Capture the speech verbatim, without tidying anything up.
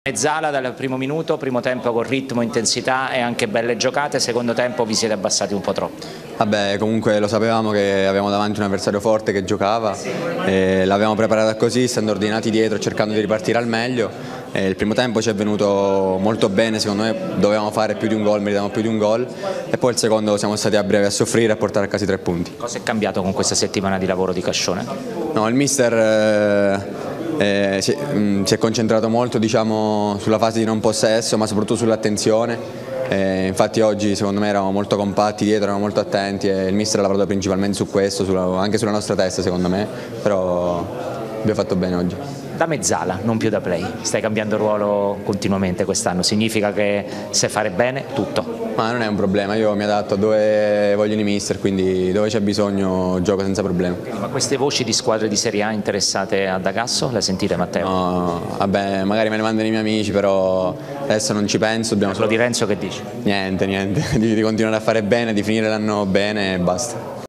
Mezzala dal primo minuto, primo tempo con ritmo, intensità e anche belle giocate, secondo tempo vi siete abbassati un po' troppo. Vabbè, comunque lo sapevamo che avevamo davanti un avversario forte che giocava, l'avevamo preparata così, stando ordinati dietro, cercando di ripartire al meglio. E il primo tempo ci è venuto molto bene, secondo me dovevamo fare più di un gol, meritavamo più di un gol, e poi il secondo siamo stati a breve a soffrire e a portare a casa i tre punti. Cosa è cambiato con questa settimana di lavoro di Cascione? No, il mister eh, eh, si, mh, si è concentrato molto, diciamo, sulla fase di non possesso, ma soprattutto sull'attenzione. Eh, infatti oggi secondo me eravamo molto compatti dietro, eravamo molto attenti e il mister ha lavorato principalmente su questo, sulla, anche sulla nostra testa secondo me, però abbiamo fatto bene oggi. Da mezzala, non più da play, stai cambiando ruolo continuamente quest'anno, significa che sai fare bene tutto? Ma non è un problema, io mi adatto a dove vogliono i mister, quindi dove c'è bisogno gioco senza problemi. Ma queste voci di squadre di Serie A interessate a D'Agasso, le sentite Matteo? No, vabbè, magari me ne mandano i miei amici, però adesso non ci penso. Dobbiamo Quello solo... di Renzo che dici? Niente, niente, di, di continuare a fare bene, di finire l'anno bene e basta.